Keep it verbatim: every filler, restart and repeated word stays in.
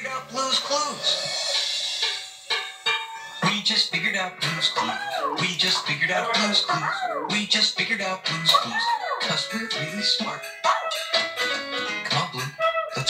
out Blue's Clues. We just figured out Blue's Clues. We just figured out Blue's Clues. We just figured out Blue's Clues. Cause we're really smart.